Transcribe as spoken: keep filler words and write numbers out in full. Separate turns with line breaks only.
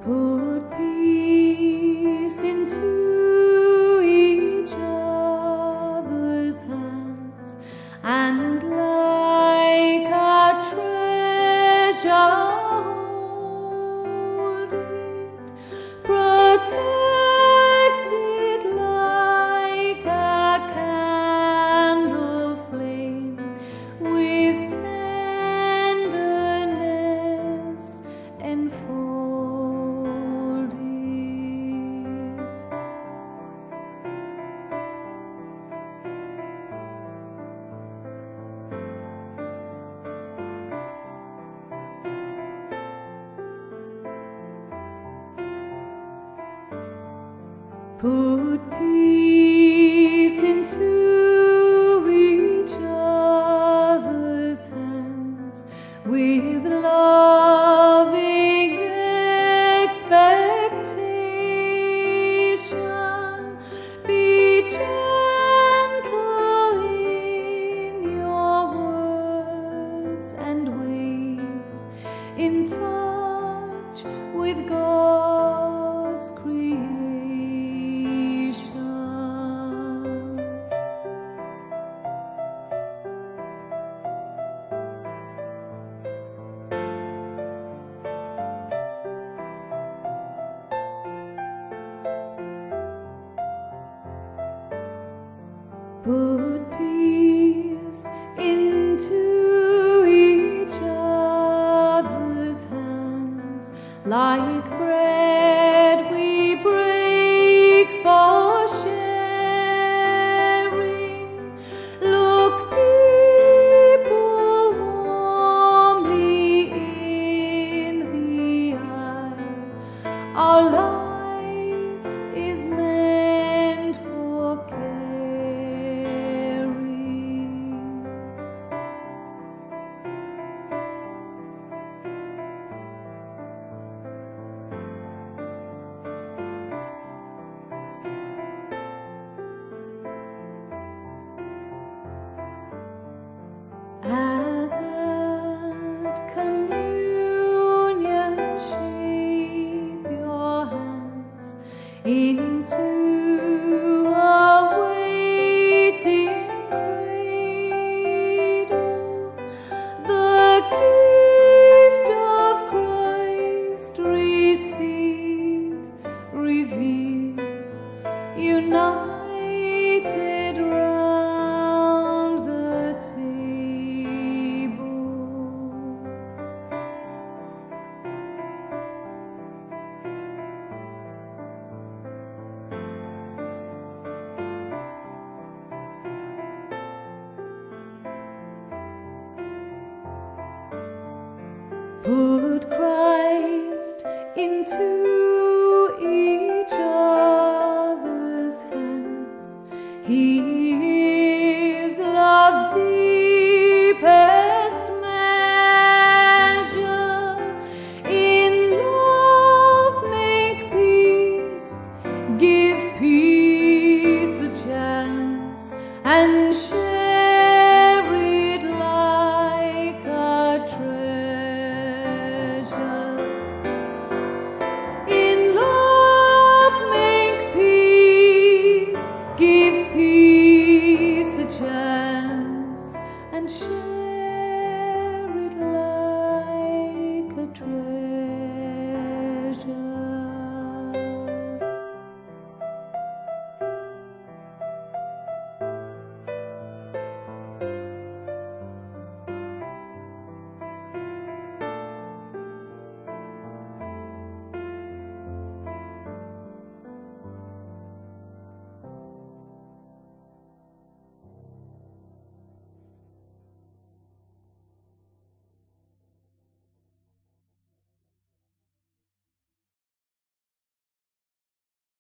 Put peace into each other's hands, and like a treasure hold it, protect it like a candle flame, with tenderness enfold it. Put peace into each other's hands, with loving expectation. Be gentle in your words and ways, in touch with God's creation. Put peace into each other's hands, like bread we break for sharing. Look people warmly in the eye. Our life is meant for care. As at communion, shape your hands into a waiting cradle, the gift of Christ receive, reveal, united round the table. Put Christ